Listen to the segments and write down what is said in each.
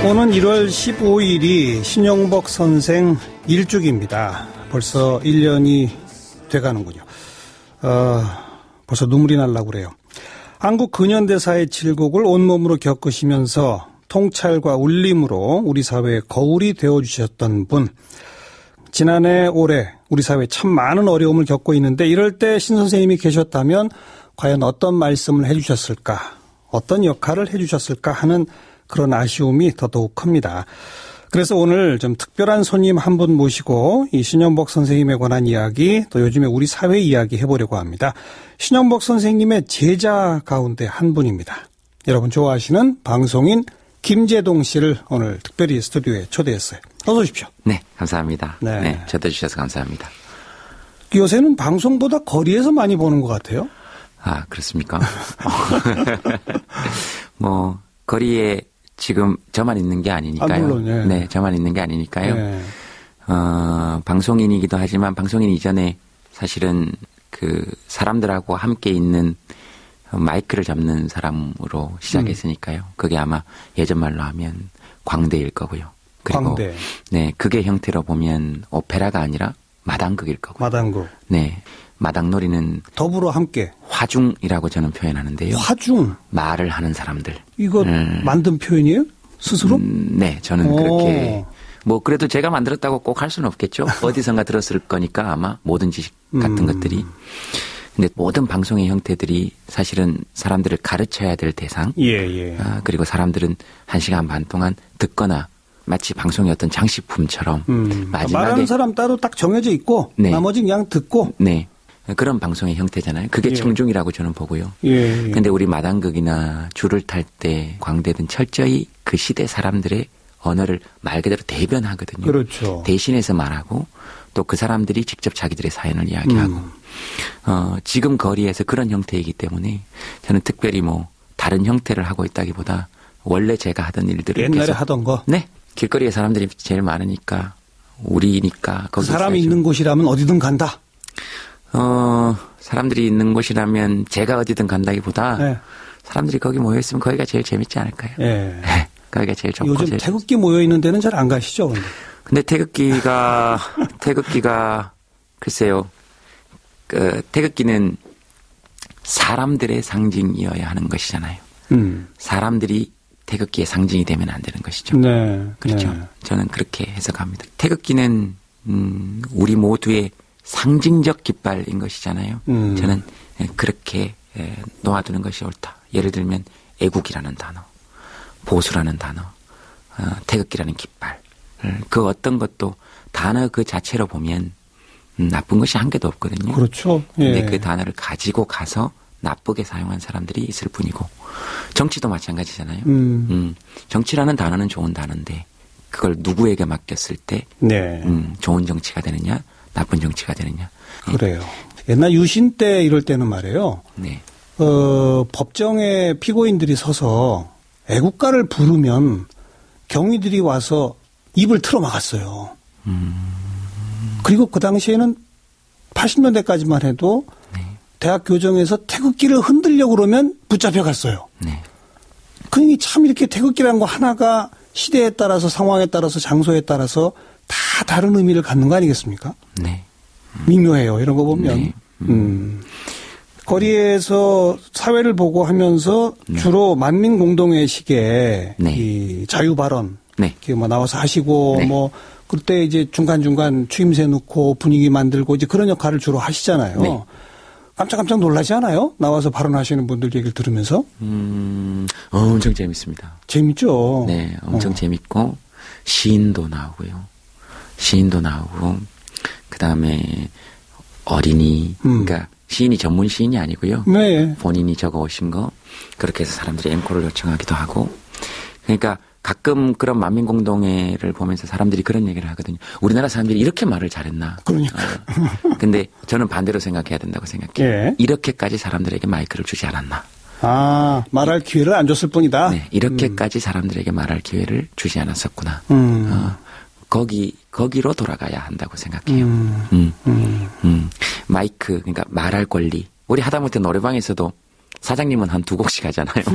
오는 1월 15일이 신용복 선생 일주기입니다. 벌써 1년이 돼가는군요. 벌써 눈물이 날라고 그래요. 한국 근현대사의 질곡을 온몸으로 겪으시면서 통찰과 울림으로 우리 사회의 거울이 되어주셨던 분. 지난해 올해 우리 사회에 참 많은 어려움을 겪고 있는데 이럴 때 신 선생님이 계셨다면 과연 어떤 말씀을 해주셨을까, 어떤 역할을 해주셨을까 하는 그런 아쉬움이 더더욱 큽니다. 그래서 오늘 좀 특별한 손님 한 분 모시고 이 신용복 선생님에 관한 이야기, 또 요즘에 우리 사회 이야기 해보려고 합니다. 신용복 선생님의 제자 가운데 한 분입니다. 여러분 좋아하시는 방송인 김재동 씨를 오늘 특별히 스튜디오에 초대했어요. 어서 오십시오. 네, 감사합니다. 네, 초대해주셔서 감사합니다. 요새는 방송보다 거리에서 많이 보는 것 같아요. 아, 그렇습니까? 뭐 거리에 지금 저만 있는 게 아니니까요. 물론, 예. 네, 저만 있는 게 아니니까요. 예. 방송인이기도 하지만 방송인 이전에 사실은 그 사람들하고 함께 있는 마이크를 잡는 사람으로 시작했으니까요. 그게 아마 예전 말로 하면 광대일 거고요. 그리고 광대. 네, 그게 형태로 보면 오페라가 아니라 마당극일 거고요. 마당극. 네. 마당놀이는 더불어 함께 화중이라고 저는 표현하는데요. 화중. 말을 하는 사람들. 이거 만든 표현이에요? 스스로? 네, 저는 그렇게. 뭐 그래도 제가 만들었다고 꼭 할 수는 없겠죠. 어디선가 들었을 거니까 아마 모든 지식 같은 것들이. 근데 모든 방송의 형태들이 사실은 사람들을 가르쳐야 될 대상. 예. 그리고 사람들은 1시간 반 동안 듣거나 마치 방송의 어떤 장식품처럼 마지막에 말하는 사람 따로 딱 정해져 있고 네. 나머지 그냥 듣고. 네. 그런 방송의 형태잖아요. 그게 예. 청중이라고 저는 보고요. 예. 근데 우리 마당극이나 줄을 탈 때 광대든 철저히 그 시대 사람들의 언어를 말 그대로 대변하거든요. 그렇죠. 대신해서 말하고 또 그 사람들이 직접 자기들의 사연을 이야기하고 지금 거리에서 그런 형태이기 때문에 저는 특별히 뭐 다른 형태를 하고 있다기보다 원래 제가 하던 일들을 옛날에 계속 하던 거. 네. 길거리에 사람들이 제일 많으니까 우리니까 그 사람이 있는 곳이라면 어디든 간다. 사람들이 있는 곳이라면 제가 어디든 간다기보다 네. 사람들이 거기 모여있으면 거기가 제일 재밌지 않을까요? 예. 네. 거기가 제일 좋고. 요즘 제일 태극기 모여있는 데는 잘 안 가시죠? 근데 태극기가 글쎄요. 태극기는 사람들의 상징이어야 하는 것이잖아요. 사람들이 태극기의 상징이 되면 안 되는 것이죠. 네. 그렇죠. 네. 저는 그렇게 해석합니다. 태극기는 우리 모두의 상징적 깃발인 것이잖아요. 저는 그렇게 놓아두는 것이 옳다. 예를 들면 애국이라는 단어, 보수라는 단어, 태극기라는 깃발. 그 어떤 것도 단어 그 자체로 보면 나쁜 것이 한 개도 없거든요. 그렇죠. 예. 근데 그 단어를 가지고 가서 나쁘게 사용한 사람들이 있을 뿐이고 정치도 마찬가지잖아요. 정치라는 단어는 좋은 단어인데 그걸 누구에게 맡겼을 때 네. 좋은 정치가 되느냐 나쁜 정치가 되느냐. 그래요. 옛날 유신 때 이럴 때는 말이에요. 네. 법정에 피고인들이 서서 애국가를 부르면 경위들이 와서 입을 틀어 막았어요. 그리고 그 당시에는 80년대까지만 해도 네. 대학 교정에서 태극기를 흔들려고 그러면 붙잡혀 갔어요. 네. 그러니 참 이렇게 태극기라는 거 하나가 시대에 따라서 상황에 따라서 장소에 따라서 다 다른 의미를 갖는 거 아니겠습니까? 네. 미묘해요. 이런 거 보면. 네. 거리에서 사회를 보고 하면서 주로 만민 공동회식에 네. 이 자유 발언 네. 이렇게 뭐 나와서 하시고 네. 뭐 그때 이제 중간중간 추임새 넣고 분위기 만들고 이제 그런 역할을 주로 하시잖아요. 네. 깜짝깜짝 놀라지 않아요? 나와서 발언하시는 분들 얘기를 들으면서. 엄청 재밌습니다. 재밌죠. 네, 엄청 재밌고 시인도 나오고요. 시인도 나오고 그다음에 어린이 그러니까 시인이 전문 시인이 아니고요. 네. 본인이 적어오신 거 그렇게 해서 사람들이 앵콜을 요청하기도 하고 그러니까 가끔 그런 만민공동회를 보면서 사람들이 그런 얘기를 하거든요. 우리나라 사람들이 이렇게 말을 잘했나. 그러니까. 근데 저는 반대로 생각해야 된다고 생각해요. 예. 이렇게까지 사람들에게 마이크를 주지 않았나. 아, 말할 기회를 안 줬을 뿐이다. 네, 이렇게까지 사람들에게 말할 기회를 주지 않았었구나. 거기로 돌아가야 한다고 생각해요. 마이크, 그러니까 말할 권리. 우리 하다못해 노래방에서도 사장님은 한 2곡씩 하잖아요.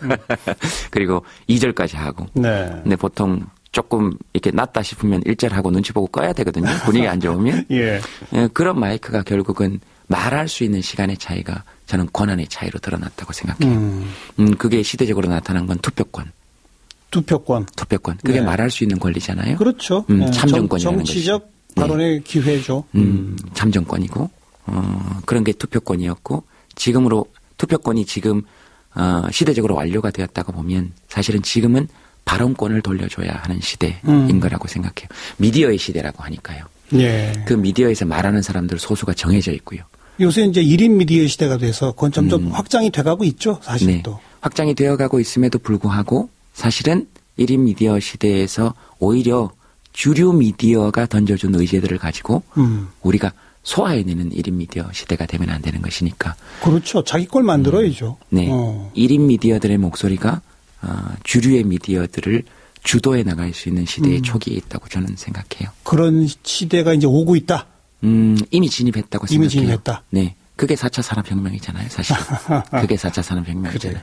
그리고 2절까지 하고. 네. 근데 보통 조금 이렇게 낫다 싶으면 1절 하고 눈치 보고 꺼야 되거든요. 분위기 안 좋으면. 예. 그런 마이크가 결국은 말할 수 있는 시간의 차이가 저는 권한의 차이로 드러났다고 생각해요. 그게 시대적으로 나타난 건 투표권. 투표권. 그게 네. 말할 수 있는 권리잖아요. 그렇죠. 참정권이라는 정치적 발언의 네. 기회죠. 참정권이고 그런 게 투표권이었고 지금으로 투표권이 지금 시대적으로 완료가 되었다고 보면 사실은 지금은 발언권을 돌려줘야 하는 시대인 거라고 생각해요. 미디어의 시대라고 하니까요. 예. 그 미디어에서 말하는 사람들 소수가 정해져 있고요. 요새 이제 1인 미디어 시대가 돼서 그건 점점 확장이 돼가고 있죠. 사실 네. 또. 확장이 되어가고 있음에도 불구하고 사실은 1인 미디어 시대에서 오히려 주류 미디어가 던져준 의제들을 가지고 우리가 소화해내는 1인 미디어 시대가 되면 안 되는 것이니까. 그렇죠. 자기 걸 만들어야죠. 네. 1인 미디어들의 목소리가 주류의 미디어들을 주도해 나갈 수 있는 시대의 초기에 있다고 저는 생각해요. 그런 시대가 이제 오고 있다? 이미 진입했다고 생각해요. 이미 진입했다? 네. 그게 4차 산업혁명이잖아요, 사실. 그게 4차 산업혁명이잖아요.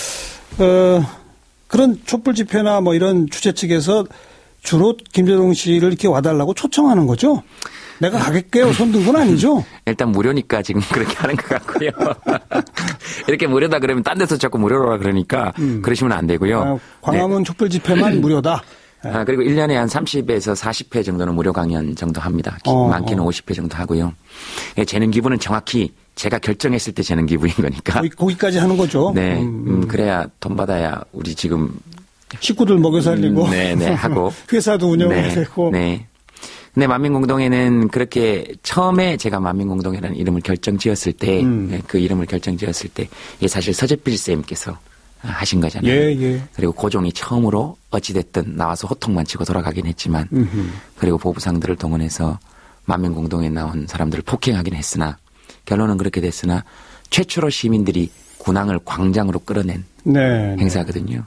네. 그런 촛불 집회나 뭐 이런 주최 측에서 주로 김재동 씨를 이렇게 와달라고 초청하는 거죠? 내가 가겠게요. 손든 건 아니죠? 일단 무료니까 지금 그렇게 하는 것 같고요. 이렇게 무료다 그러면 딴 데서 자꾸 무료라 그러니까 그러시면 안 되고요. 광화문 네. 촛불 집회만 무료다. 그리고 1년에 한 30에서 40회 정도는 무료 강연 정도 합니다. 많게는 50회 정도 하고요. 재능 기부는 정확히 제가 결정했을 때 재능 기부인 거니까. 거기까지 하는 거죠. 네. 그래야 돈 받아야 우리 지금 식구들 먹여 살리고. 네네 하고. 회사도 운영해야 되고. 네. 근데 만민공동회는 그렇게 처음에 제가 만민공동회라는 이름을 결정지었을 때, 그 이름을 결정지었을 때, 이게 사실 서재필 쌤께서 하신 거잖아요. 예. 그리고 고종이 처음으로 어찌됐든 나와서 호통만 치고 돌아가긴 했지만, 그리고 보부상들을 동원해서 만민공동회에 나온 사람들을 폭행하긴 했으나, 결론은 그렇게 됐으나, 최초로 시민들이 군항을 광장으로 끌어낸 네. 행사거든요.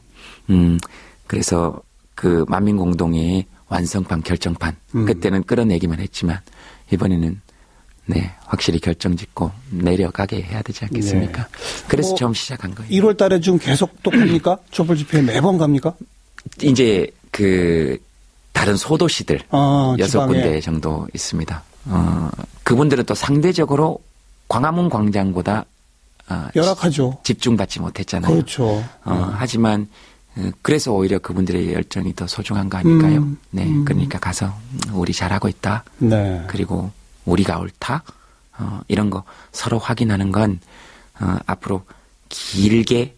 그래서 그 만민공동회의 완성판, 결정판. 그때는 끌어내기만 했지만 이번에는 네 확실히 결정짓고 내려가게 해야 되지 않겠습니까? 네. 그래서 처음 시작한 거예요. 1월 달에 좀 계속 또 갑니까? 촛불 집회 매번 갑니까? 이제 그 다른 소도시들 6군데 정도 있습니다. 그분들은 또 상대적으로 광화문 광장보다 열악하죠. 집중받지 못했잖아요. 그렇죠. 하지만 그래서 오히려 그분들의 열정이 더 소중한 거 아닐까요? 네. 그러니까 가서 우리 잘하고 있다. 네. 그리고 우리가 옳다. 이런 거 서로 확인하는 건 앞으로 길게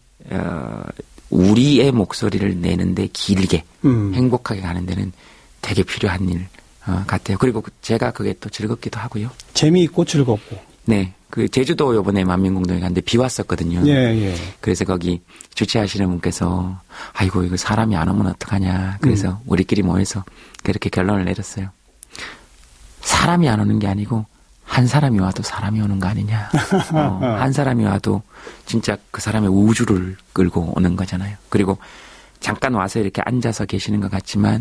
우리의 목소리를 내는데 길게 행복하게 가는 데는 되게 필요한 일 같아요. 그리고 제가 그게 또 즐겁기도 하고요. 재미있고 즐겁고. 네. 그 제주도 요번에 만민공동회 갔는데 비 왔었거든요. 예. 그래서 거기 주최하시는 분께서 아이고 이거 사람이 안 오면 어떡하냐. 그래서 우리끼리 모여서 그렇게 결론을 내렸어요. 사람이 안 오는 게 아니고 한 사람이 와도 사람이 오는 거 아니냐. 한 사람이 와도 진짜 그 사람의 우주를 끌고 오는 거잖아요. 그리고 잠깐 와서 이렇게 앉아서 계시는 것 같지만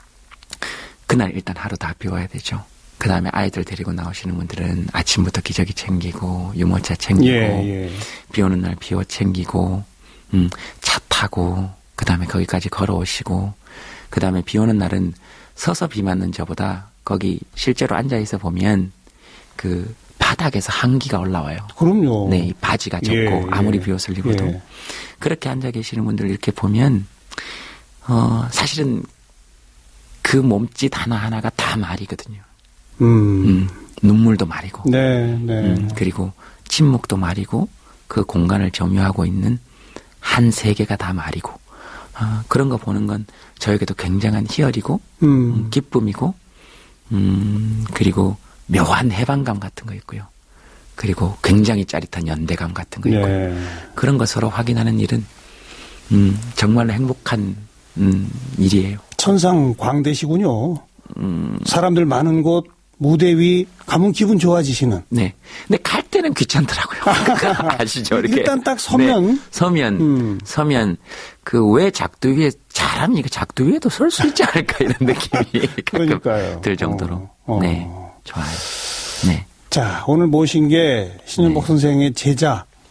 그날 일단 하루 다 비워야 되죠. 그 다음에 아이들 데리고 나오시는 분들은 아침부터 기저귀 챙기고 유모차 챙기고 비 오는 날 비옷 챙기고 차 타고 그 다음에 거기까지 걸어오시고 그 다음에 비 오는 날은 서서 비 맞는 저보다 거기 실제로 앉아있어 보면 그 바닥에서 한기가 올라와요. 그럼요. 네, 이 바지가 젖고 아무리 비옷을 입어도 그렇게 앉아 계시는 분들 이렇게 보면 사실은 그 몸짓 하나하나가 다 말이거든요. 눈물도 말이고, 그리고 침묵도 말이고, 그 공간을 점유하고 있는 한 세계가 다 말이고, 그런 거 보는 건 저에게도 굉장한 희열이고, 기쁨이고, 그리고 묘한 해방감 같은 거 있고요. 그리고 굉장히 짜릿한 연대감 같은 거 있고, 그런 거 서로 확인하는 일은 정말로 행복한 일이에요. 천상광대시군요. 사람들 많은 곳, 무대 위 가면 기분 좋아지시는. 네. 근데 갈 때는 귀찮더라고요. 아시죠? 이렇게. 일단 딱 서면. 네. 서면 그 왜 작두 위에 잘하면 그 작두 위에도 설 수 있지 않을까 이런 느낌이 가끔 들 정도로. 네. 좋아요. 네. 자, 오늘 모신 게 신윤복 선생의 제자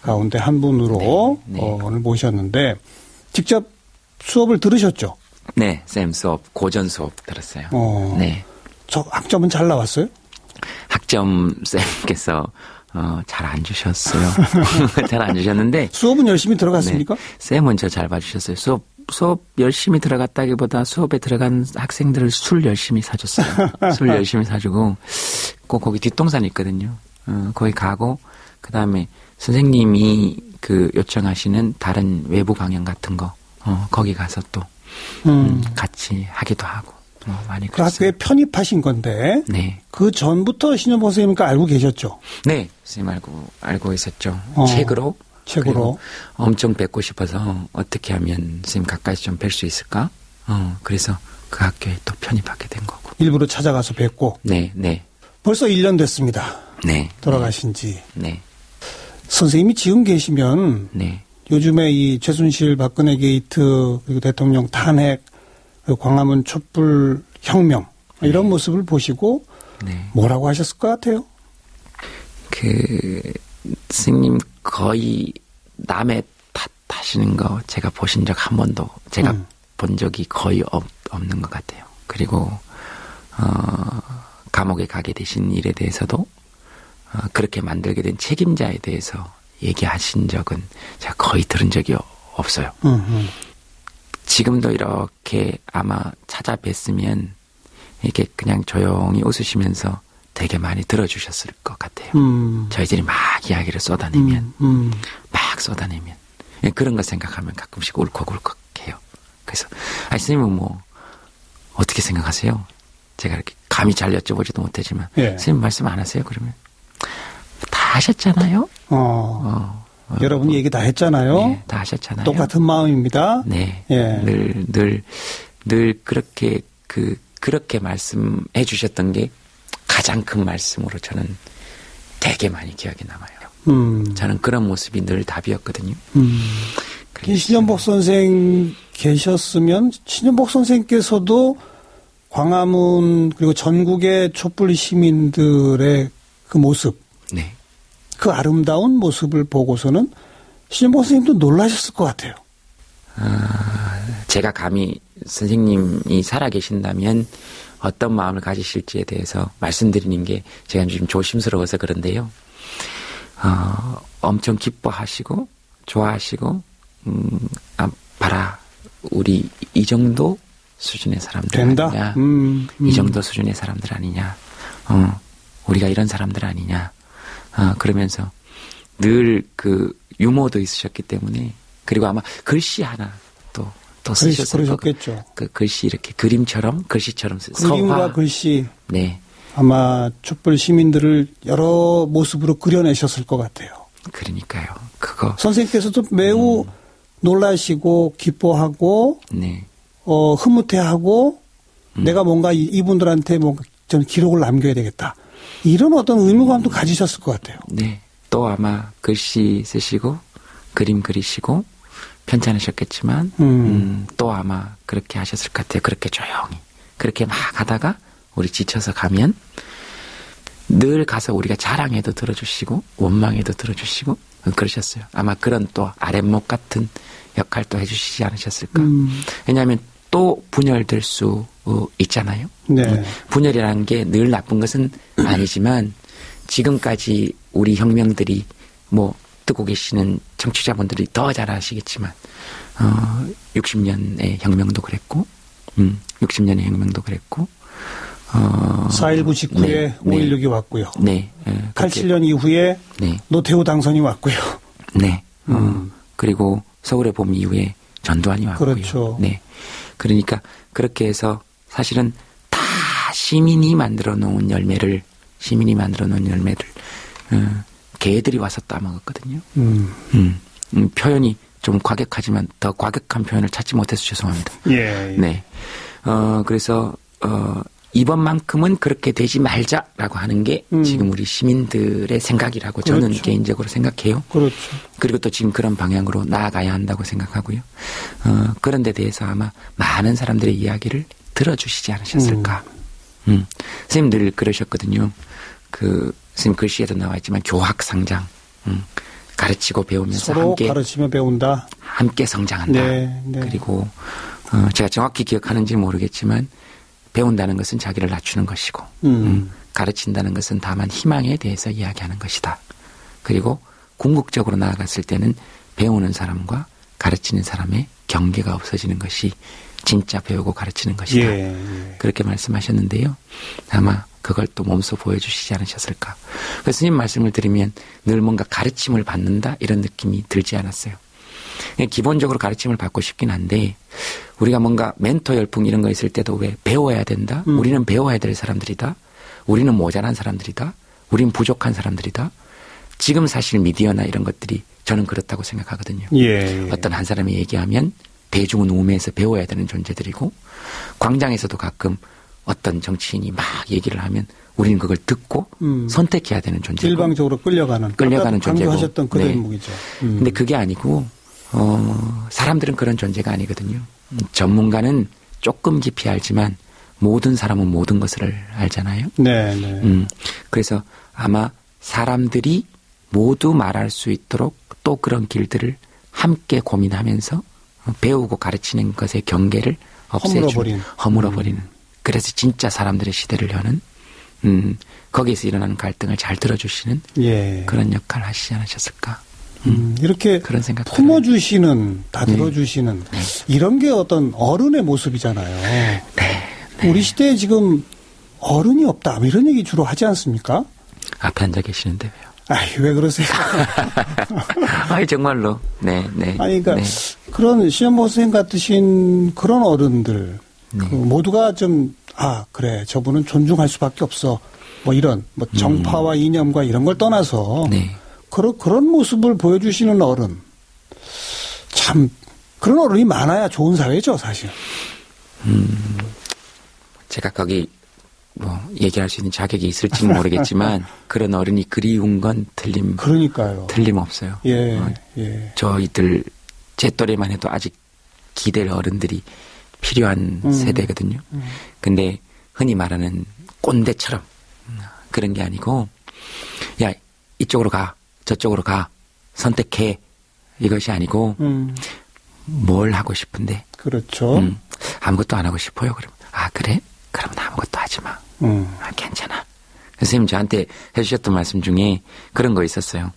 가운데 한 분으로 네, 네. 오늘 모셨는데 직접 수업을 들으셨죠? 네, 쌤 수업, 고전 수업 들었어요. 네. 저 학점은 잘 나왔어요? 학점 쌤께서 잘 안 주셨어요. 잘 안 주셨는데 수업은 열심히 들어갔습니까? 네, 쌤은 저 잘 봐주셨어요. 수업 열심히 들어갔다기보다 수업에 들어간 학생들을 술 열심히 사줬어요. 술 열심히 사주고 꼭 거기 뒷동산이 있거든요. 거기 가고 그 다음에 선생님이 그 요청하시는 다른 외부 강연 같은 거 거기 가서 또 같이 하기도 하고 많이 그 그랬어요. 학교에 편입하신 건데 네. 그 전부터 신현보 선생님과 알고 계셨죠? 네, 선생님 알고 있었죠. 책으로 엄청 뵙고 싶어서 어떻게 하면 선생님 가까이서 좀 뵐 수 있을까? 그래서 그 학교에 또 편입하게 된 거고. 일부러 찾아가서 뵙고. 네, 네. 벌써 1년 됐습니다. 네. 돌아가신 지. 네. 선생님이 지금 계시면 네. 요즘에 이 최순실 박근혜 게이트 그리고 대통령 탄핵 광화문 촛불 혁명 이런 모습을 보시고 네. 뭐라고 하셨을 것 같아요? 스님 거의 남의 탓하시는 거 제가 보신 적 한 번도 제가 본 적이 거의 없는 것 같아요. 그리고 감옥에 가게 되신 일에 대해서도 그렇게 만들게 된 책임자에 대해서 얘기하신 적은 제가 거의 들은 적이 없어요. 지금도 이렇게 아마 찾아뵀으면 이렇게 그냥 조용히 웃으시면서 되게 많이 들어주셨을 것 같아요. 저희들이 막 이야기를 쏟아내면 막 쏟아내면 그런 거 생각하면 가끔씩 울컥울컥해요. 그래서 스님은 뭐 어떻게 생각하세요? 제가 이렇게 감히 잘 여쭤보지도 못하지만 예. 스님 말씀 안 하세요? 그러면 다 하셨잖아요. 여러분이 얘기 다 했잖아요. 네, 다 하셨잖아요. 똑같은 마음입니다. 네, 예. 늘 그렇게 말씀해 주셨던 게 가장 큰 말씀으로 저는 되게 많이 기억에 남아요. 저는 그런 모습이 늘 답이었거든요. 신현복 선생 계셨으면 신현복 선생께서도 광화문 그리고 전국의 촛불 시민들의 그 모습, 네. 그 아름다운 모습을 보고서는 신현복 선생님도 놀라셨을 것 같아요. 제가 감히 선생님이 살아계신다면 어떤 마음을 가지실지에 대해서 말씀드리는 게 제가 좀 조심스러워서 그런데요. 엄청 기뻐하시고 좋아하시고 봐라 우리 이 정도 수준의 사람들 된다? 아니냐. 이 정도 수준의 사람들 아니냐. 우리가 이런 사람들 아니냐. 그러면서 늘 그 유머도 있으셨기 때문에 그리고 아마 글씨 하나 또 쓰셨을 그러셨겠죠. 그 글씨 이렇게 그림처럼 글씨처럼 그림과 서화. 글씨. 네. 아마 촛불 시민들을 여러 모습으로 그려내셨을 것 같아요. 그러니까요. 그거 선생님께서도 매우 놀라시고 기뻐하고 네. 흐뭇해하고 내가 뭔가 이분들한테 뭔가 좀 기록을 남겨야 되겠다. 이런 어떤 의무감도 가지셨을 것 같아요. 네. 또 아마 글씨 쓰시고 그림 그리시고 편찮으셨겠지만 또 아마 그렇게 하셨을 것 같아요. 그렇게 조용히. 그렇게 막 하다가 우리 지쳐서 가면 늘 가서 우리가 자랑해도 들어주시고 원망해도 들어주시고 그러셨어요. 아마 그런 또 아랫목 같은 역할도 해주시지 않으셨을까. 왜냐하면 또 분열될 수 있잖아요. 네. 분열이라는 게 늘 나쁜 것은 아니지만 지금까지 우리 혁명들이 뭐 듣고 계시는 청취자분들이 더 잘 아시겠지만 60년의 혁명도 그랬고 60년의 혁명도 그랬고 4.19 직후에 5.16이 왔고요. 네. 87년 이후에 네. 노태우 당선이 왔고요. 네. 그리고 서울의 봄 이후에 전두환이 왔고요. 그렇죠. 네. 그러니까 그렇게 해서 사실은 다 시민이 만들어 놓은 열매를 개들이 와서 따먹었거든요. 표현이 좀 과격하지만 더 과격한 표현을 찾지 못해서 죄송합니다. 예. 네. 그래서 이번만큼은 그렇게 되지 말자라고 하는 게 지금 우리 시민들의 생각이라고 저는 그렇죠. 개인적으로 생각해요. 그렇죠. 그리고 또 지금 그런 방향으로 나아가야 한다고 생각하고요. 그런 데 대해서 아마 많은 사람들의 이야기를 들어주시지 않으셨을까. 선생님 늘 그러셨거든요. 선생님 글씨에도 나와 있지만 교학상장. 가르치고 배우면서 서로 함께 가르치며 배운다. 함께 성장한다. 네, 네. 그리고 제가 정확히 기억하는지 모르겠지만 배운다는 것은 자기를 낮추는 것이고 가르친다는 것은 다만 희망에 대해서 이야기하는 것이다. 그리고 궁극적으로 나아갔을 때는 배우는 사람과 가르치는 사람의 경계가 없어지는 것이 진짜 배우고 가르치는 것이다. 예. 그렇게 말씀하셨는데요. 아마 그걸 또 몸소 보여주시지 않으셨을까. 그래서 스님 말씀을 들으면 늘 뭔가 가르침을 받는다 이런 느낌이 들지 않았어요. 기본적으로 가르침을 받고 싶긴 한데 우리가 뭔가 멘토 열풍 이런 거 있을 때도 왜 배워야 된다. 우리는 배워야 될 사람들이다. 우리는 모자란 사람들이다. 우리는 부족한 사람들이다. 지금 사실 미디어나 이런 것들이 저는 그렇다고 생각하거든요. 예. 어떤 한 사람이 얘기하면 대중은 우매해서 배워야 되는 존재들이고 광장에서도 가끔 어떤 정치인이 막 얘기를 하면 우리는 그걸 듣고 선택해야 되는 존재고 일방적으로 끌려가는 존재고 강조하셨던 그 네. 대목이죠. 근데 그게 아니고 사람들은 그런 존재가 아니거든요. 전문가는 조금 깊이 알지만 모든 사람은 모든 것을 알잖아요. 네, 네. 그래서 아마 사람들이 모두 말할 수 있도록 또 그런 길들을 함께 고민하면서 배우고 가르치는 것의 경계를 없애주는 허물어버리는 그래서 진짜 사람들의 시대를 여는 거기에서 일어나는 갈등을 잘 들어주시는 예. 그런 역할을 하시지 않으셨을까. 이렇게 그런 생각 품어주시는 다 들어주시는 네. 이런 게 어떤 어른의 모습이잖아요. 네. 네. 우리 시대에 지금 어른이 없다 이런 얘기 주로 하지 않습니까? 앞에 앉아 계시는데 왜요? 아이, 왜 그러세요? 아니, 정말로. 네, 네. 아니, 그러니까, 네. 그런 시험보 선생님 같으신 그런 어른들, 네. 그 모두가 좀, 그래, 저분은 존중할 수밖에 없어. 뭐 이런, 뭐 정파와 이념과 이런 걸 떠나서, 네. 그런 모습을 보여주시는 어른. 참, 그런 어른이 많아야 좋은 사회죠, 사실. 제가 거기, 얘기할 수 있는 자격이 있을지는 모르겠지만 그런 어른이 그리운 건 틀림없어요. 예, 예. 저희들 제 또래만 해도 아직 기댈 어른들이 필요한 세대거든요. 근데 흔히 말하는 꼰대처럼 그런 게 아니고 야 이쪽으로 가 저쪽으로 가 선택해 이것이 아니고 뭘 하고 싶은데 그렇죠. 아무것도 안 하고 싶어요. 그러면 그래? 그러면 아무것도 하지 마. 괜찮아. 선생님 저한테 해주셨던 말씀 중에 그런 거 있었어요.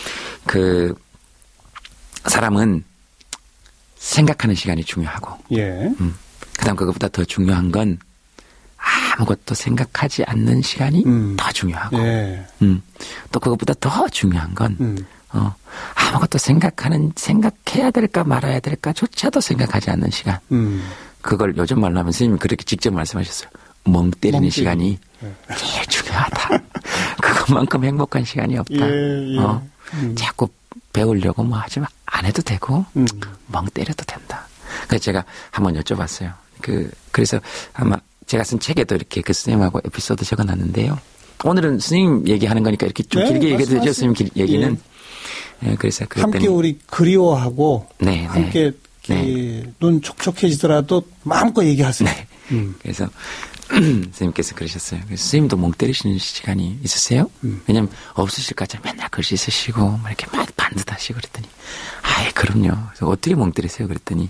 사람은 생각하는 시간이 중요하고, 예. 그다음 그것보다 더 중요한 건 아무것도 생각하지 않는 시간이 더 중요하고, 예. 또 그것보다 더 중요한 건 아무것도 생각해야 될까 말아야 될까조차도 생각하지 않는 시간. 그걸 요즘 말로 하면 선생님이 그렇게 직접 말씀하셨어요. 멍 때리는 시간이 제일 중요하다. 그것만큼 행복한 시간이 없다. 예, 예. 자꾸 배우려고 뭐 하지 마. 안 해도 되고 멍 때려도 된다. 그래서 제가 한번 여쭤봤어요. 그래서 아마 제가 쓴 책에도 이렇게 그 선생님하고 에피소드 적어놨는데요. 오늘은 선생님 얘기하는 거니까 이렇게 좀 길게 얘기해도 되죠. 선생님 얘기는. 예. 네, 그래서 그랬더니 함께 우리 그리워하고 네, 함께 눈 촉촉해지더라도 마음껏 얘기하세요. 네. 그래서 선생님께서 그러셨어요. 선생님도 멍 때리시는 시간이 있으세요? 왜냐면 없으실 것 같아요. 맨날 글씨 쓰시고 뭐 이렇게 막 반듯하시고 그랬더니 그럼요. 그래서 어떻게 멍 때리세요? 그랬더니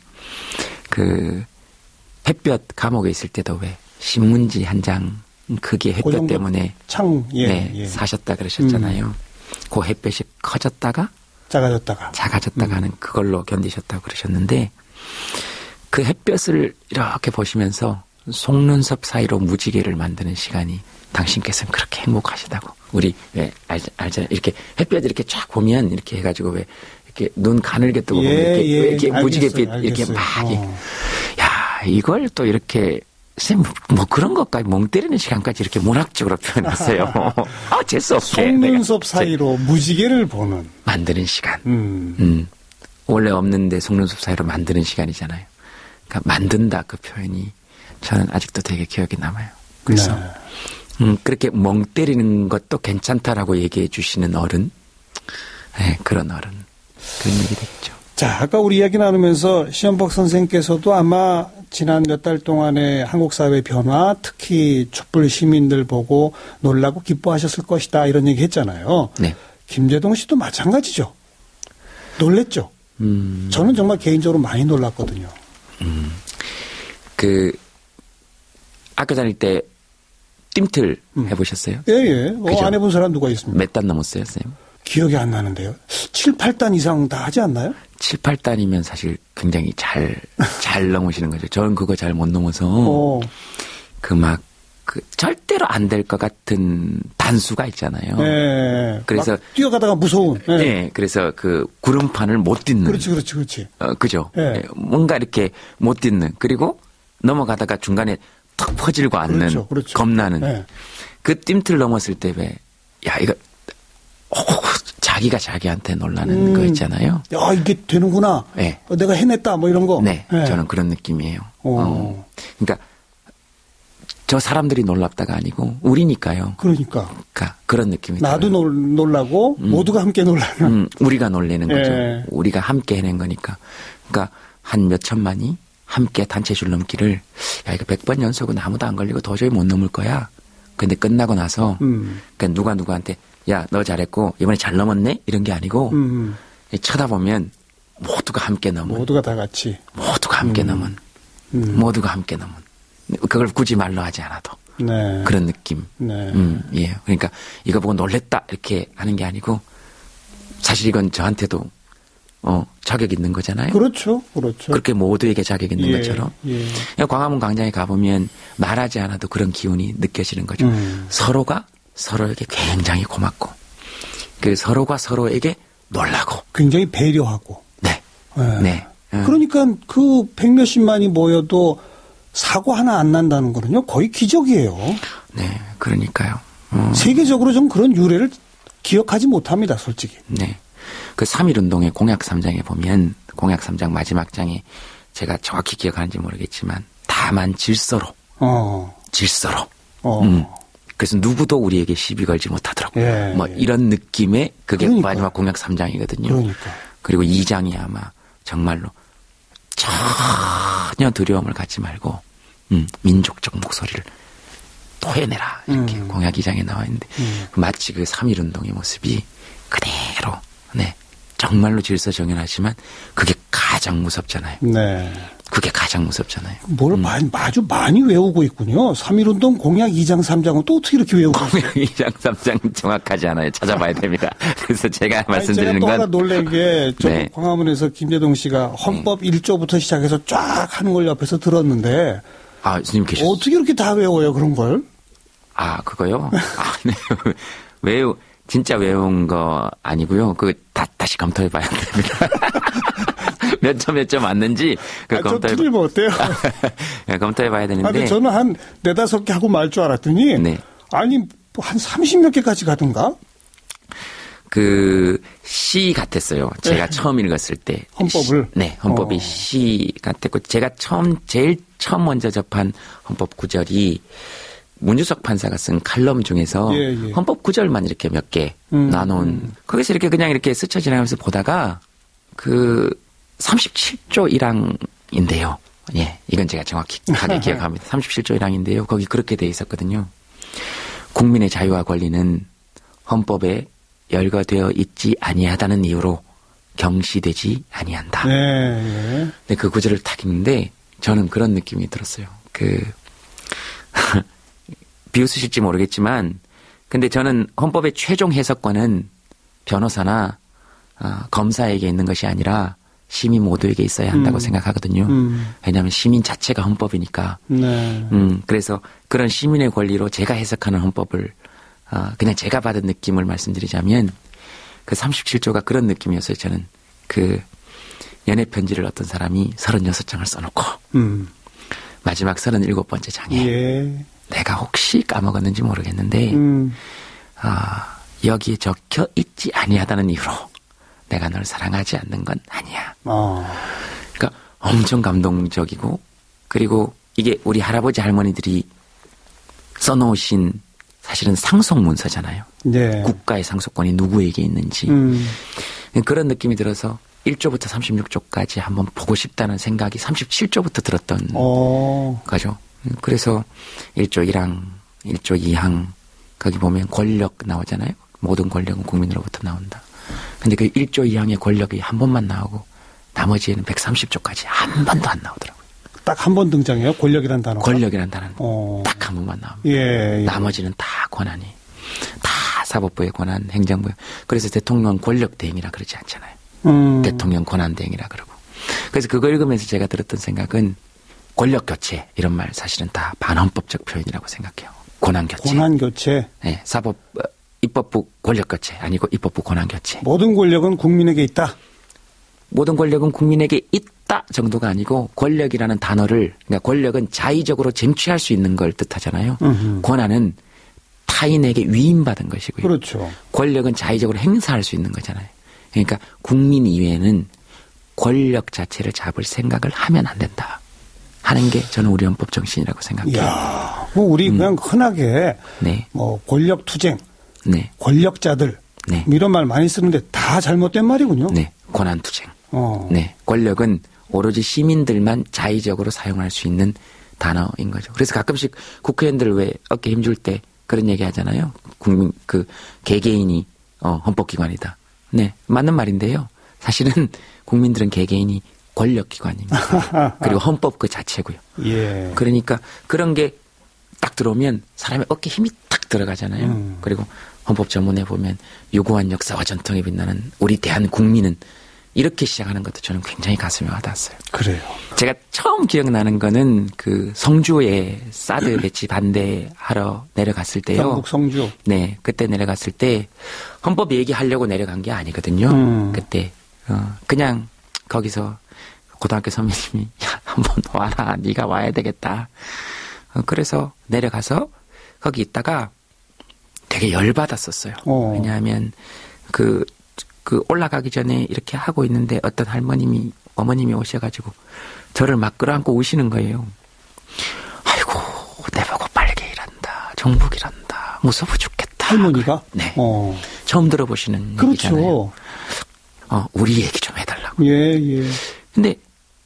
햇볕 감옥에 있을 때도 왜 신문지 한 장 크기의 햇볕 때문에 사셨다 그러셨잖아요. 그 햇볕이 커졌다가 작아졌다가 하는 그걸로 견디셨다고 그러셨는데 그 햇볕을 이렇게 보시면서 속눈썹 사이로 무지개를 만드는 시간이 당신께서는 그렇게 행복하시다고. 우리 왜 알잖아요. 이렇게 햇볕 이렇게 쫙 보면 이렇게 해가지고 왜 이렇게 눈 가늘게 뜨고 보면 이렇게 무지개빛 이렇게 막 야 이걸 또 이렇게 쌤 뭐 그런 것까지 멍 때리는 시간까지 이렇게 문학적으로 표현했어요. 재수 없게. 속눈썹 사이로 무지개를 보는 만드는 시간. 원래 없는데 속눈썹 사이로 만드는 시간이잖아요. 그러니까 만든다 그 표현이 저는 아직도 되게 기억에 남아요. 그래서 그렇게 멍 때리는 것도 괜찮다라고 얘기해 주시는 어른, 그런 어른 그런 얘기 됐죠. 자, 아까 우리 이야기 나누면서 시험복 선생님께서도 아마 지난 몇 달 동안의 한국 사회 변화, 특히 촛불 시민들 보고 놀라고 기뻐하셨을 것이다 이런 얘기 했잖아요. 네. 김재동 씨도 마찬가지죠. 놀랬죠. 저는 정말 개인적으로 많이 놀랐거든요. 학교 다닐 때 뜀틀 해보셨어요? 예. 안 해본 사람 누가 있습니까? 몇 단 넘었어요, 선생님? 기억이 안 나는데요. 7, 8단 이상 다 하지 않나요? 7, 8단이면 사실 굉장히 잘 넘으시는 거죠. 저는 그거 잘 못 넘어서 절대로 안 될 것 같은 단수가 있잖아요. 네. 그래서 뛰어가다가 무서운. 네. 네. 그래서 그 구름판을 못 딛는. 그렇지. 그죠. 네. 뭔가 이렇게 못 딛는. 그리고 넘어가다가 중간에 턱 퍼질고 앉는. 그렇죠. 겁나는. 네. 그 뜀틀 넘었을 때 이거 자기가 자기한테 놀라는 거 있잖아요. 야, 이게 되는구나. 네. 내가 해냈다 뭐 이런 거. 네. 저는 그런 느낌이에요. 그러니까 저 사람들이 놀랍다가 아니고 우리니까요. 그러니까 그런 느낌이 나도 들어요. 놀라고 모두가 함께 놀라는. 우리가 놀래는 거죠. 예. 우리가 함께 해낸 거니까. 그러니까 한 몇 천만이 함께 단체줄 넘기를 이거 100번 연속은 아무도 안 걸리고 도저히 못 넘을 거야. 근데 끝나고 나서 그러니까 누가 누구한테 야, 너 잘했고 이번에 잘 넘었네? 이런 게 아니고 쳐다보면 모두가 함께 넘은. 모두가 다 같이. 모두가 함께 넘은. 모두가 함께 넘은. 그걸 굳이 말로 하지 않아도. 네. 그런 느낌. 네. 예. 그러니까 이거 보고 놀랬다 이렇게 하는 게 아니고 사실 이건 저한테도 자격 있는 거잖아요. 그렇죠. 그렇게 모두에게 자격 있는 것처럼. 예. 광화문 광장에 가보면 말하지 않아도 그런 기운이 느껴지는 거죠. 서로가 서로에게 굉장히 고맙고, 서로가 서로에게 놀라고. 굉장히 배려하고. 네. 네. 그러니까 그 100몇십만이 모여도 사고 하나 안 난다는 거는요, 거의 기적이에요. 네. 그러니까요. 세계적으로 좀 그런 유래를 기억하지 못합니다, 솔직히. 네. 그 3.1운동의 공약 3장에 보면, 공약 3장 마지막 장에 제가 정확히 기억하는지 모르겠지만, 다만 질서로. 질서로. 그래서 누구도 우리에게 시비 걸지 못하도록. 예. 뭐 이런 느낌의 그게 그러니까. 마지막 공약 3장이거든요. 그러니까. 그리고 2장이 아마 정말로 전혀 두려움을 갖지 말고, 민족적 목소리를 토해내라. 이렇게 공약 2장에 나와 있는데, 마치 그 3.1운동의 모습이 그대로, 네. 정말로 질서정연하지만 그게 가장 무섭잖아요. 네. 그게 가장 무섭잖아요. 뭘 아주 많이 외우고 있군요. 3.1운동 공약 2장 3장은 또 어떻게 이렇게 외우고 있어요? 공약 2장 3장 정확하지 않아요. 찾아봐야 됩니다. 그래서 제가 말씀드리는 제가 또 건. 하나 놀란 게, 네. 광화문에서 김재동 씨가 헌법 1조부터 시작해서 쫙 하는 걸 옆에서 들었는데. 스님 계셨어요. 어떻게 이렇게 다 외워요, 그런 걸? 그거요? 네. 진짜 외운 거 아니고요. 다시 검토해봐야 됩니다. 몇 점 맞는지 좀 틀리면 어때요? 검토해봐야 되는데. 근데 저는 한 4-5개 하고 말 줄 알았더니. 네. 아니 한 30몇 개까지 가던가? 시 같았어요. 제가 처음 읽었을 때. 헌법을? 네, 헌법이 시 같았고, 제가 제일 처음 먼저 접한 헌법 구절이 문주석 판사가 쓴 칼럼 중에서 헌법 구절만 이렇게 몇 개 나눠온, 거기서 이렇게 그냥 이렇게 스쳐 지나가면서 보다가 37조 1항인데요. 예, 이건 제가 정확하게 기억합니다. 37조 1항인데요. 거기 그렇게 돼 있었거든요. 국민의 자유와 권리는 헌법에 열거되어 있지 아니하다는 이유로 경시되지 아니한다. 네. 근데 그 구절을 딱 읽는데 저는 그런 느낌이 들었어요. 비웃으실지 모르겠지만, 근데 저는 헌법의 최종 해석권은 변호사나 검사에게 있는 것이 아니라 시민 모두에게 있어야 한다고 생각하거든요. 왜냐하면 시민 자체가 헌법이니까. 네. 그래서 그런 시민의 권리로 제가 해석하는 헌법을 그냥 제가 받은 느낌을 말씀드리자면, 그 37조가 그런 느낌이었어요. 저는 연애 편지를 어떤 사람이 36장을 써놓고 마지막 37번째 장에 내가 혹시 까먹었는지 모르겠는데 여기에 적혀 있지 아니하다는 이유로 내가 널 사랑하지 않는 건 아니야. 그러니까 엄청 감동적이고, 그리고 이게 우리 할아버지 할머니들이 써놓으신 사실은 상속 문서잖아요. 네. 국가의 상속권이 누구에게 있는지. 그런 느낌이 들어서 1조부터 36조까지 한번 보고 싶다는 생각이 37조부터 들었던 거죠. 그래서 1조 1항, 1조 2항, 거기 보면 권력 나오잖아요. 모든 권력은 국민으로부터 나온다. 근데 그 1조 이상의 권력이 한 번만 나오고 나머지에는 130조까지 한 번도 안 나오더라고요. 딱 한 번 등장해요? 권력이란 단어가? 권력이란 단어는 딱 한 번만 나옵니다. 예. 나머지는 다 권한이. 다 사법부의 권한, 행정부의. 그래서 대통령 권력 대행이라 그러지 않잖아요. 대통령 권한 대행이라 그러고. 그래서 그거 읽으면서 제가 들었던 생각은 권력 교체 이런 말 사실은 다 반헌법적 표현이라고 생각해요. 권한 교체. 권한 교체. 네, 입법부 권력 교체 아니고 입법부 권한 교체. 모든 권력은 국민에게 있다. 모든 권력은 국민에게 있다 정도가 아니고 권력이라는 단어를 그러니까 권력은 자의적으로 쟁취할 수 있는 걸 뜻하잖아요. 권한은 타인에게 위임받은 것이고요. 그렇죠. 권력은 자의적으로 행사할 수 있는 거잖아요. 그러니까 국민 이외에는 권력 자체를 잡을 생각을 하면 안 된다 하는 게 저는 우리 헌법 정신이라고 생각해요. 이야, 뭐 우리 그냥 흔하게 네. 뭐 권력 투쟁, 네. 권력자들 네. 이런 말 많이 쓰는데 다 잘못된 말이군요. 네. 권한 투쟁. 네. 권력은 오로지 시민들만 자의적으로 사용할 수 있는 단어인 거죠. 그래서 가끔씩 국회의원들 왜 어깨 힘줄 때 그런 얘기 하잖아요. 개개인이 헌법기관이다. 네. 맞는 말인데요. 사실은 국민들은 개개인이 권력기관입니다. 그리고 헌법 그 자체고요. 예. 그러니까 그런 게 딱 들어오면 사람의 어깨 힘이 딱 들어가잖아요. 그리고 헌법 전문에 보면 유구한 역사와 전통에 빛나는 우리 대한국민은 이렇게 시작하는 것도 저는 굉장히 가슴에 와닿았어요. 그래요. 제가 처음 기억나는 거는 그 성주에 사드 배치 반대하러 내려갔을 때요. 경북 성주. 네, 그때 내려갔을 때 헌법 얘기하려고 내려간 게 아니거든요. 그때 그냥 거기서 고등학교 선배님이 야, 한번 와라. 네가 와야 되겠다. 그래서 내려가서 거기 있다가 되게 열받았었어요. 왜냐하면 그 올라가기 전에 이렇게 하고 있는데 어떤 어머님이 오셔가지고 저를 막 끌어안고 우시는 거예요. 아이고, 내보고 빨개 일한다. 종북이란다. 무서워 죽겠다. 할머니가? 네. 처음 들어보시는 그렇죠. 얘기잖아요. 우리 얘기 좀 해달라고. 예, 예. 근데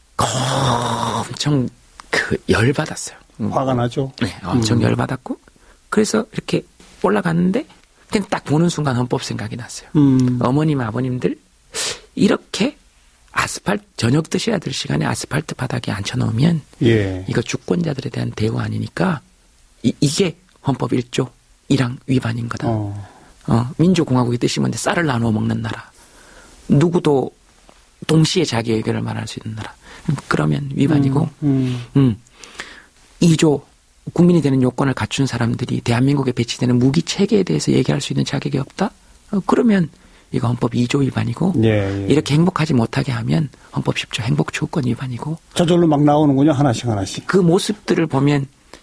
엄청 열받았어요. 화가 나죠. 네, 엄청 열받았고 그래서 이렇게 올라갔는데 그냥 딱 보는 순간 헌법 생각이 났어요. 어머님, 아버님들 이렇게 아스팔트 저녁 드셔야 될 시간에 아스팔트 바닥에 앉혀놓으면 예. 이거 주권자들에 대한 대우 아니니까 이게 헌법 1조 1항 위반인 거다. 민주공화국의 뜻이 뭔데 쌀을 나누어 먹는 나라. 누구도 동시에 자기 의견을 말할 수 있는 나라. 그러면 위반이고 2조 국민이 되는 요건을 갖춘 사람들이 대한민국에 배치되는 무기 체계에 대해서 얘기할 수 있는 자격이 없다? 그러면 이거 헌법 2조 위반이고 예, 예. 이렇게 행복하지 못하게 하면 헌법 10조 행복추구권 위반이고 저절로 막 나오는군요. 하나씩. 그 모습들을 보면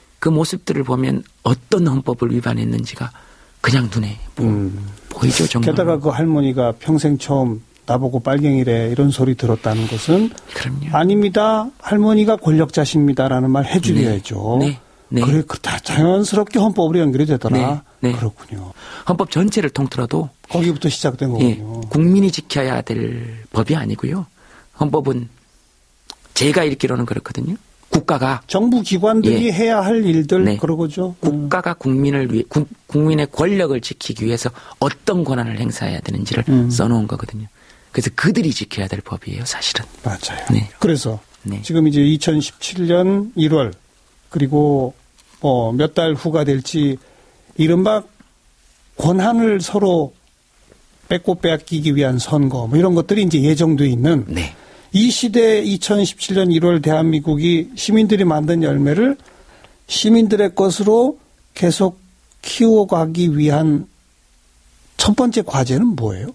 어떤 헌법을 위반했는지가 그냥 눈에 보이죠. 정말. 게다가 그 할머니가 평생 처음 나보고 빨갱이래 이런 소리 들었다는 것은 그럼요. 아닙니다. 할머니가 권력자십니다라는 말 해주려야죠. 네. 네. 그래, 다 자연스럽게 헌법으로 연결이 되더라. 네. 그렇군요. 헌법 전체를 통틀어도 거기부터 시작된 거군요. 국민이 지켜야 될 법이 아니고요. 헌법은 제가 읽기로는 그렇거든요. 국가가 정부 기관들이 해야 할 일들 네. 그러고죠. 국가가 국민을 위해 국민의 권력을 지키기 위해서 어떤 권한을 행사해야 되는지를 써놓은 거거든요. 그래서 그들이 지켜야 될 법이에요, 사실은. 맞아요. 네. 그래서 네. 지금 이제 2017년 1월 그리고 몇 달 후가 될지 이른바 권한을 서로 뺏고 빼앗기기 위한 선거 뭐 이런 것들이 이제 예정돼 있는 네. 이 시대 2017년 1월 대한민국이 시민들이 만든 열매를 시민들의 것으로 계속 키워가기 위한 첫 번째 과제는 뭐예요?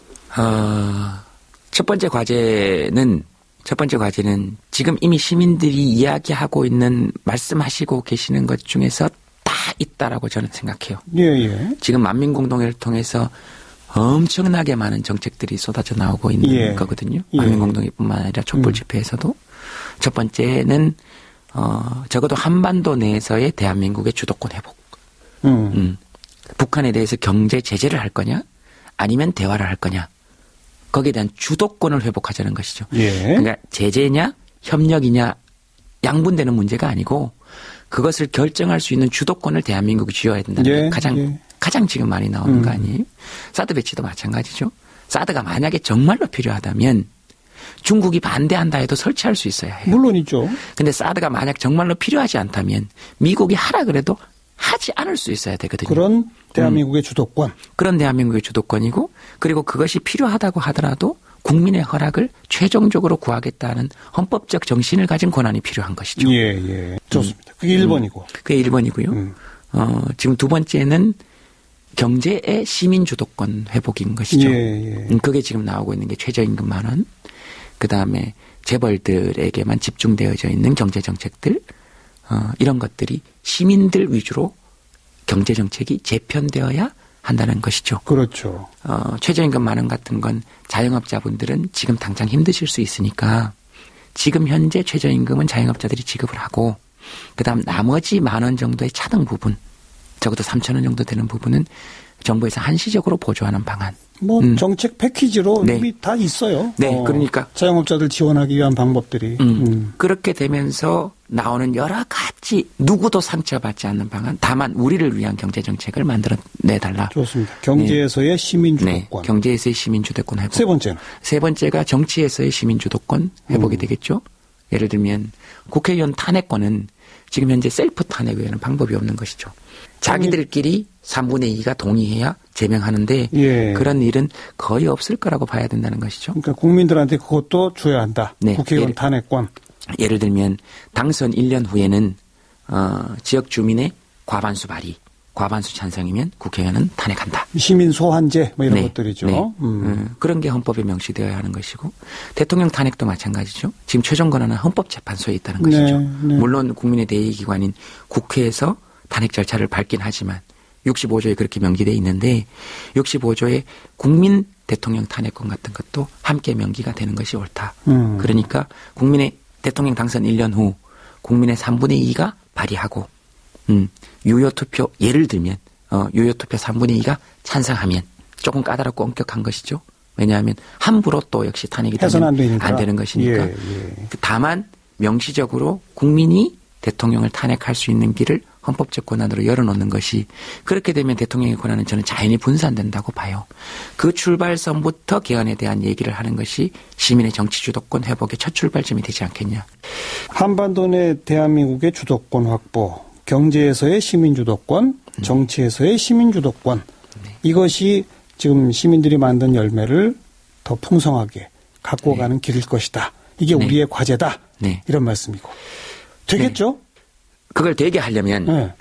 첫 번째 과제는 지금 이미 시민들이 이야기하고 있는 말씀하시고 계시는 것 중에서 다 있다라고 저는 생각해요. 예. 지금 만민공동회를 통해서 엄청나게 많은 정책들이 쏟아져 나오고 있는 거거든요. 만민공동회뿐만 아니라 촛불 집회에서도. 첫 번째는 적어도 한반도 내에서의 대한민국의 주도권 회복. 북한에 대해서 경제 제재를 할 거냐 아니면 대화를 할 거냐. 거기에 대한 주도권을 회복하자는 것이죠. 그러니까 제재냐 협력이냐 양분되는 문제가 아니고 그것을 결정할 수 있는 주도권을 대한민국이 쥐어야 된다는 게 가장 지금 많이 나오는 거 아니에요? 사드 배치도 마찬가지죠. 사드가 만약에 정말로 필요하다면 중국이 반대한다 해도 설치할 수 있어야 해요. 물론이죠. 근데 사드가 만약 정말로 필요하지 않다면 미국이 하라 그래도 하지 않을 수 있어야 되거든요. 그런 대한민국의 주도권. 그런 대한민국의 주도권이고 그리고 그것이 필요하다고 하더라도 국민의 허락을 최종적으로 구하겠다는 헌법적 정신을 가진 권한이 필요한 것이죠. 예. 좋습니다. 그게 1번이고. 그게 1번이고요. 지금 두 번째는 경제의 시민 주도권 회복인 것이죠. 예. 그게 지금 나오고 있는 게 최저임금 10,000원. 그다음에 재벌들에게만 집중되어져 있는 경제정책들. 이런 것들이 시민들 위주로 경제정책이 재편되어야 한다는 것이죠. 그렇죠. 최저임금 10,000원 같은 건 자영업자분들은 지금 당장 힘드실 수 있으니까 지금 현재 최저임금은 자영업자들이 지급을 하고 그다음 나머지 10,000원 정도의 차등 부분 적어도 3,000원 정도 되는 부분은 정부에서 한시적으로 보조하는 방안. 정책 패키지로 네. 이미 다 있어요. 네, 그러니까 자영업자들 지원하기 위한 방법들이. 그렇게 되면서 나오는 여러 가지 누구도 상처받지 않는 방안. 다만 우리를 위한 경제 정책을 만들어내달라. 좋습니다. 경제에서의 시민 주도권. 네, 경제에서의 시민 주도권 회복. 세 번째는? 세 번째가 정치에서의 시민 주도권 회복이 되겠죠. 예를 들면 국회의원 탄핵권은 지금 현재 셀프 탄핵 외에는 방법이 없는 것이죠. 자기들끼리 3분의 2가 동의해야 제명하는데 예. 그런 일은 거의 없을 거라고 봐야 된다는 것이죠. 그러니까 국민들한테 그것도 줘야 한다. 네. 국회의원 탄핵권. 예를 들면 당선 1년 후에는 지역 주민의 과반수 발의, 과반수 찬성이면 국회의원은 탄핵한다. 시민 소환제 뭐 이런 네. 것들이죠. 네. 그런 게 헌법에 명시되어야 하는 것이고 대통령 탄핵도 마찬가지죠. 지금 최종 권한은 헌법재판소에 있다는 것이죠. 네. 물론 국민의 대의기관인 국회에서 탄핵 절차를 밟긴 하지만 65조에 그렇게 명기되어 있는데 65조에 국민 대통령 탄핵권 같은 것도 함께 명기가 되는 것이 옳다. 그러니까 국민의 대통령 당선 1년 후 국민의 3분의 2가 발의하고 유효투표 예를 들면 유효투표 3분의 2가 찬성하면 조금 까다롭고 엄격한 것이죠. 왜냐하면 함부로 또 역시 탄핵이 되면 안 되는 것이니까. 예. 다만 명시적으로 국민이 대통령을 탄핵할 수 있는 길을 헌법적 권한으로 열어놓는 것이 그렇게 되면 대통령의 권한은 저는 자연히 분산된다고 봐요. 그 출발선부터 개헌에 대한 얘기를 하는 것이 시민의 정치 주도권 회복의 첫 출발점이 되지 않겠냐. 한반도 내 대한민국의 주도권 확보, 경제에서의 시민 주도권, 정치에서의 시민 주도권. 네. 이것이 지금 시민들이 만든 열매를 더 풍성하게 갖고 가는 길일 것이다. 이게 네. 우리의 과제다. 네. 이런 말씀이고. 되겠죠? 그걸 되게 하려면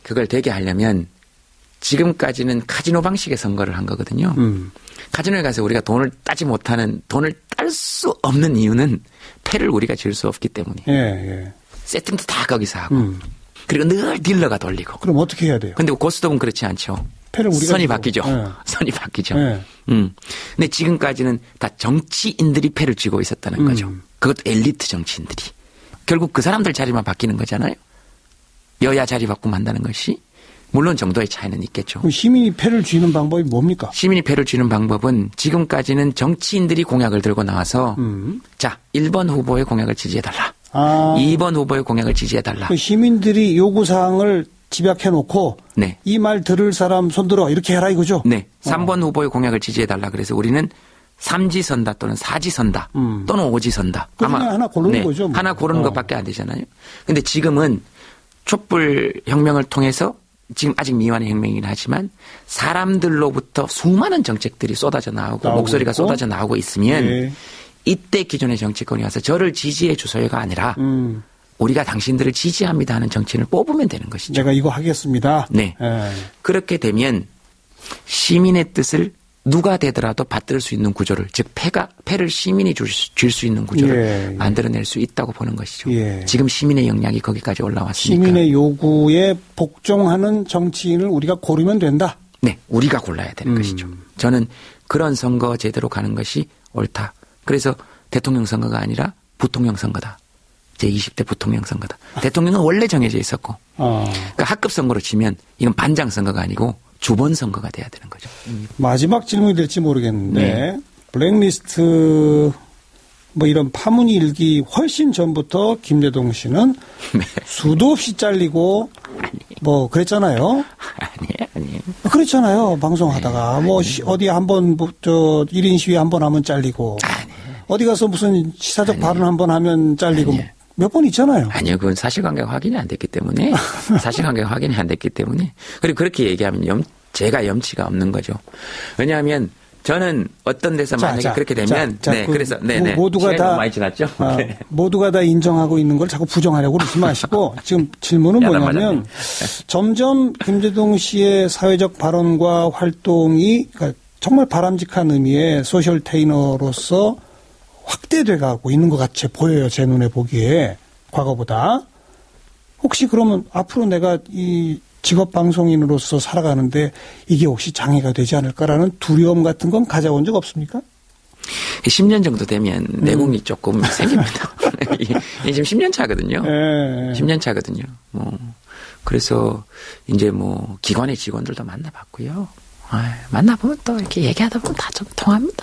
지금까지는 카지노 방식의 선거를 한 거거든요. 카지노에 가서 우리가 돈을 따지 못하는 돈을 딸 수 없는 이유는 패를 우리가 질 수 없기 때문이에요. 예. 세팅도 다 거기서 하고 그리고 늘 딜러가 돌리고. 그럼 어떻게 해야 돼요? 근데 고스톱은 그렇지 않죠. 패를 우리가 선이 주고. 바뀌죠. 예. 선이 바뀌죠. 예. 근데 지금까지는 다 정치인들이 패를 쥐고 있었다는 거죠. 그것도 엘리트 정치인들이. 결국 그 사람들 자리만 바뀌는 거잖아요. 여야 자리 바꾸면 한다는 것이. 물론 정도의 차이는 있겠죠. 그럼 시민이 패를 쥐는 방법이 뭡니까? 시민이 패를 쥐는 방법은 지금까지는 정치인들이 공약을 들고 나와서 자 1번 후보의 공약을 지지해달라. 2번 후보의 공약을 지지해달라. 그 시민들이 요구사항을 집약해놓고 네. 이 말 들을 사람 손들어 이렇게 해라 이거죠? 네. 3번 후보의 공약을 지지해달라. 그래서 우리는 3지선다 또는 4지선다 또는 5지선다. 그냥 하나 고르는 거죠. 뭐. 하나 고르는 것밖에 안 되잖아요. 근데 지금은 촛불 혁명을 통해서 지금 아직 미완의 혁명이긴 하지만 사람들로부터 수많은 정책들이 쏟아져 나오고 목소리가 있고. 쏟아져 나오고 있으면 네. 이때 기존의 정치권이 와서 저를 지지해 주소요가 아니라 우리가 당신들을 지지합니다 하는 정치인을 뽑으면 되는 것이죠. 제가 이거 하겠습니다. 네. 예. 그렇게 되면 시민의 뜻을 누가 되더라도 받들 수 있는 구조를 즉 패를 시민이 줄 수 있는 구조를 만들어낼 수 있다고 보는 것이죠. 예. 지금 시민의 역량이 거기까지 올라왔으니까. 시민의 요구에 복종하는 정치인을 우리가 고르면 된다. 네. 우리가 골라야 되는 것이죠. 저는 그런 선거 제대로 가는 것이 옳다. 그래서 대통령 선거가 아니라 부통령 선거다. 제20대 부통령 선거다. 대통령은 원래 정해져 있었고 그러니까 학급 선거로 치면 이건 반장 선거가 아니고 주번 선거가 돼야 되는 거죠. 마지막 질문이 될지 모르겠는데 네. 블랙리스트 뭐 이런 파문이 일기 훨씬 전부터 김대동 씨는 네. 수도 없이 잘리고 뭐 그랬잖아요. 아니에요. 아니에요. 그렇잖아요. 방송하다가. 뭐, 어디 한번, 1인 시위 한번 하면 잘리고. 어디 가서 무슨 시사적 발언 한번 하면 잘리고. 몇 번 있잖아요. 아니요. 그건 사실관계가 확인이 안 됐기 때문에. 사실관계가 확인이 안 됐기 때문에. 그리고 그렇게 얘기하면 제가 염치가 없는 거죠. 왜냐하면 저는 어떤 데서 만약에 그렇게 되면 그래서 모두가 다 많이 지났죠. 네. 모두가 다 인정하고 있는 걸 자꾸 부정하려고 그러지 마시고 지금 질문은 뭐냐면 점점 김재동 씨의 사회적 발언과 활동이 그러니까 정말 바람직한 의미의 소셜 테이너로서 확대돼 가고 있는 것 같이 보여요. 제 눈에 보기에 과거보다. 혹시 그러면 앞으로 내가 이 직업 방송인으로서 살아가는데 이게 혹시 장애가 되지 않을까라는 두려움 같은 건 가져온 적 없습니까? 10년 정도 되면 내공이 조금 생깁니다. 이게 지금 10년 차거든요. 10년 차거든요. 그래서 이제 기관의 직원들도 만나봤고요. 만나보면 또 이렇게 얘기하다 보면 다 좀 통합니다.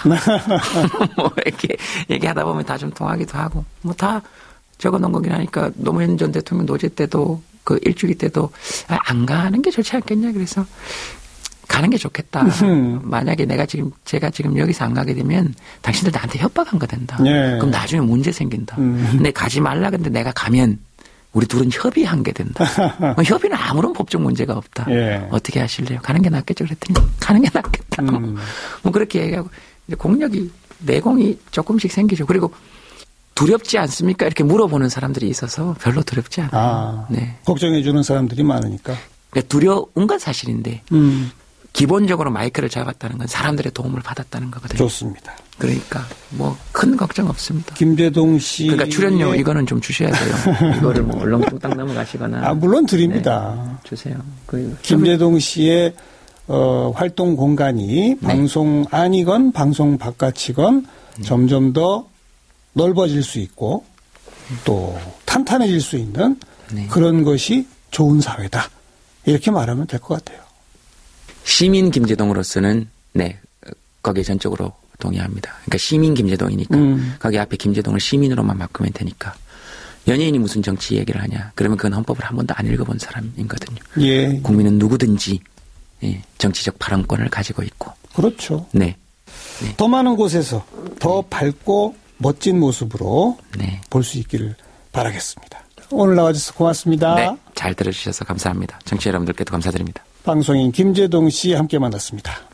이렇게 얘기하다 보면 다 좀 통하기도 하고, 다 적어 놓은 거긴 하니까 노무현 전 대통령 노제 때도 그 일주기 때도 안 가는 게 좋지 않겠냐. 그래서 가는 게 좋겠다. 만약에 제가 지금 여기서 안 가게 되면 당신들 나한테 협박한 거 된다. 그럼 나중에 문제 생긴다. 근데 가지 말라 근데 내가 가면 우리 둘은 협의한 게 된다. 협의는 아무런 법적 문제가 없다. 어떻게 하실래요? 가는 게 낫겠죠. 그랬더니 가는 게 낫겠다고. 그렇게 얘기하고 이제 공력이 내공이 조금씩 생기죠. 그리고 두렵지 않습니까? 이렇게 물어보는 사람들이 있어서 별로 두렵지 않아요. 네. 걱정해 주는 사람들이 많으니까. 그러니까 두려운 건 사실인데 기본적으로 마이크를 잡았다는 건 사람들의 도움을 받았다는 거거든요. 좋습니다. 그러니까 큰 걱정 없습니다. 김재동 씨. 그러니까 출연료 이거는 좀 주셔야 돼요. 이거를 얼렁뚱땅 넘어가시거나. 물론 드립니다. 네, 주세요. 김재동 씨의 활동 공간이 방송 안이건 방송 바깥이건 점점 더 넓어질 수 있고 또 탄탄해질 수 있는 그런 것이 좋은 사회다. 이렇게 말하면 될 것 같아요. 시민 김재동으로서는 거기에 전적으로 동의합니다. 그러니까 시민 김재동이니까 거기 앞에 김재동을 시민으로만 바꾸면 되니까 연예인이 무슨 정치 얘기를 하냐. 그러면 그건 헌법을 한 번도 안 읽어본 사람이거든요. 국민은 누구든지 정치적 발언권을 가지고 있고. 그렇죠. 더 많은 곳에서 더 밝고 멋진 모습으로 볼 수 있기를 바라겠습니다. 오늘 나와주셔서 고맙습니다. 네, 잘 들어주셔서 감사합니다. 청취자 여러분들께도 감사드립니다. 방송인 김재동 씨 함께 만났습니다.